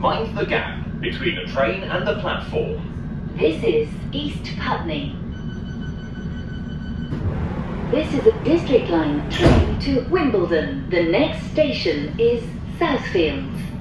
Mind the gap between the train and the platform. This is East Putney. This is a District Line train to Wimbledon. The next station is Southfields.